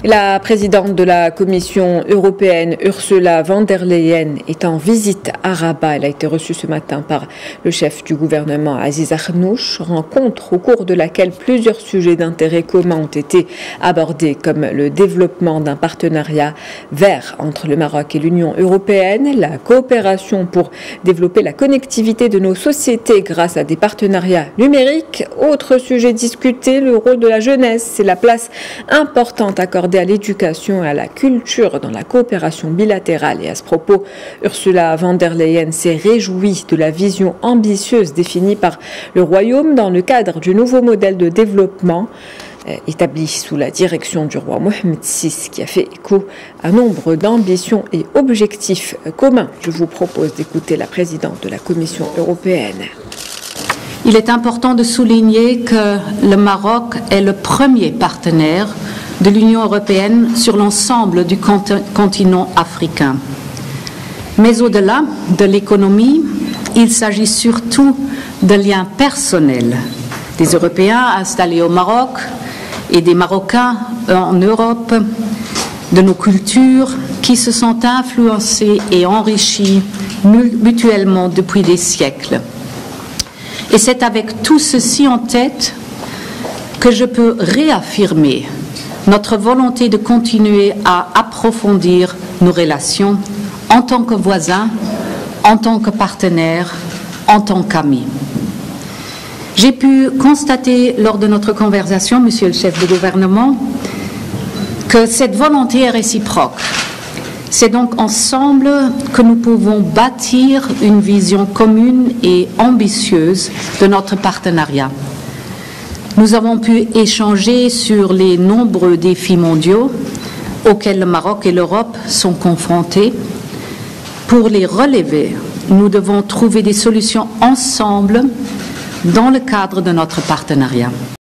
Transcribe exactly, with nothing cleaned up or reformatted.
La présidente de la Commission européenne, Ursula von der Leyen, est en visite à Rabat. Elle a été reçue ce matin par le chef du gouvernement, Aziz Akhnouch, rencontre au cours de laquelle plusieurs sujets d'intérêt commun ont été abordés, comme le développement d'un partenariat vert entre le Maroc et l'Union européenne, la coopération pour développer la connectivité de nos sociétés grâce à des partenariats numériques. Autre sujet discuté, le rôle de la jeunesse et la place importante accordée à l'éducation et à la culture dans la coopération bilatérale. Et à ce propos, Ursula von der Leyen s'est réjouie de la vision ambitieuse définie par le Royaume dans le cadre du nouveau modèle de développement établi sous la direction du roi Mohammed six, qui a fait écho à nombre d'ambitions et objectifs communs. Je vous propose d'écouter la présidente de la Commission européenne. Il est important de souligner que le Maroc est le premier partenaire de l'Union européenne sur l'ensemble du continent africain. Mais au-delà de l'économie, il s'agit surtout de liens personnels des Européens installés au Maroc et des Marocains en Europe, de nos cultures qui se sont influencées et enrichies mutuellement depuis des siècles. Et c'est avec tout ceci en tête que je peux réaffirmer notre volonté de continuer à approfondir nos relations en tant que voisins, en tant que partenaires, en tant qu'amis. J'ai pu constater lors de notre conversation, Monsieur le chef de gouvernement, que cette volonté est réciproque. C'est donc ensemble que nous pouvons bâtir une vision commune et ambitieuse de notre partenariat. Nous avons pu échanger sur les nombreux défis mondiaux auxquels le Maroc et l'Europe sont confrontés. Pour les relever, nous devons trouver des solutions ensemble dans le cadre de notre partenariat.